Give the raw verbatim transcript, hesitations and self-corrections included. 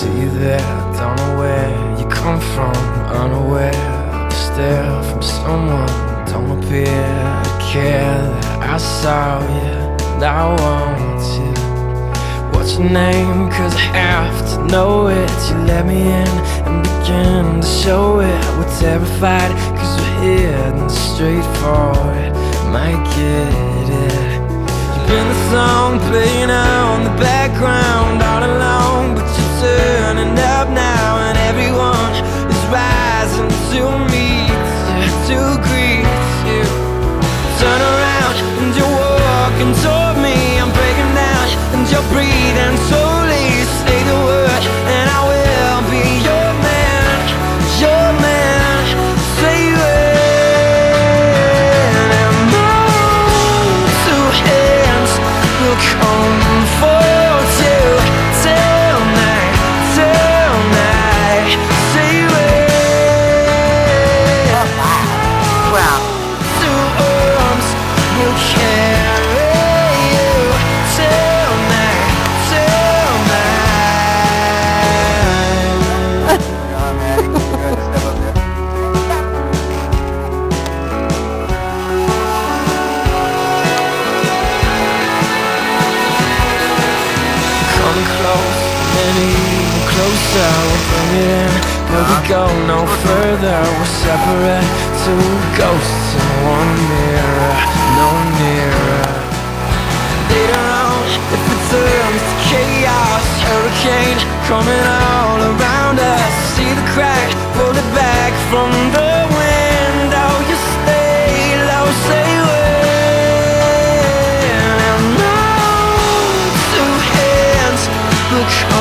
see that, don't know where you come from, unaware of a stare from someone. Don't appear to care that I saw you and I want you. What's your name? Cause I have to know it. You let me in and begin to show it. We're terrified cause we're heading straight for it. Might get it. You've been the song playing on the background all along, but you're turning up now and everyone is rising to meet you, to greet you. Turn around and you're walking toward me. I'm breaking down and you're breathing slowly. Say the word and I will be your man, your man. Say when and those two hands will come for you. Tonight, tonight. Say when Well, two arms will carry you. Tonight, tonight. yeah, man, you can step up there. Come close, and even closer. We'll bring it in, but we go no further. We're separate, two ghosts in one mirror, no nearer. Later on, if it turns to chaos, hurricane coming all around us. See the crack, pull it back from the window. You stay low, say when and no two hands will come